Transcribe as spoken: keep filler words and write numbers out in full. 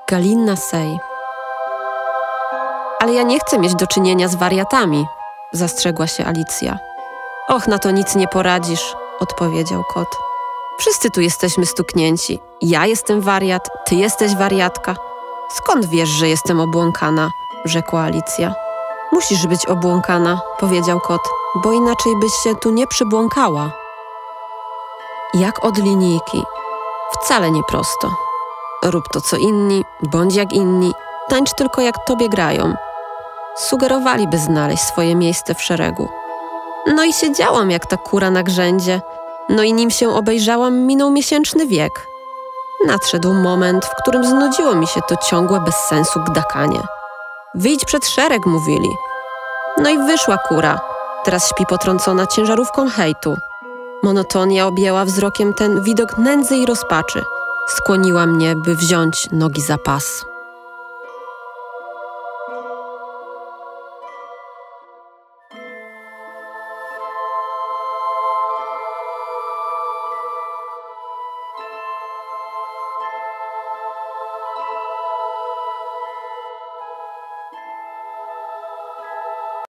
Galina Sej. Ale ja nie chcę mieć do czynienia z wariatami, zastrzegła się Alicja. Och, na to nic nie poradzisz, odpowiedział kot. Wszyscy tu jesteśmy stuknięci. Ja jestem wariat, ty jesteś wariatka. Skąd wiesz, że jestem obłąkana? Rzekła Alicja. Musisz być obłąkana, powiedział kot, bo inaczej byś się tu nie przybłąkała. Jak od linijki. Wcale nie prosto. Rób to co inni, bądź jak inni, tańcz tylko jak tobie grają. Sugerowaliby znaleźć swoje miejsce w szeregu. No i siedziałam jak ta kura na grzędzie. No i nim się obejrzałam, minął miesięczny wiek. Nadszedł moment, w którym znudziło mi się to ciągłe bez sensu gdakanie. Wyjdź przed szereg, mówili. No i wyszła kura. Teraz śpi potrącona ciężarówką hejtu. Monotonia objęła wzrokiem ten widok nędzy i rozpaczy. Skłoniła mnie, by wziąć nogi za pas.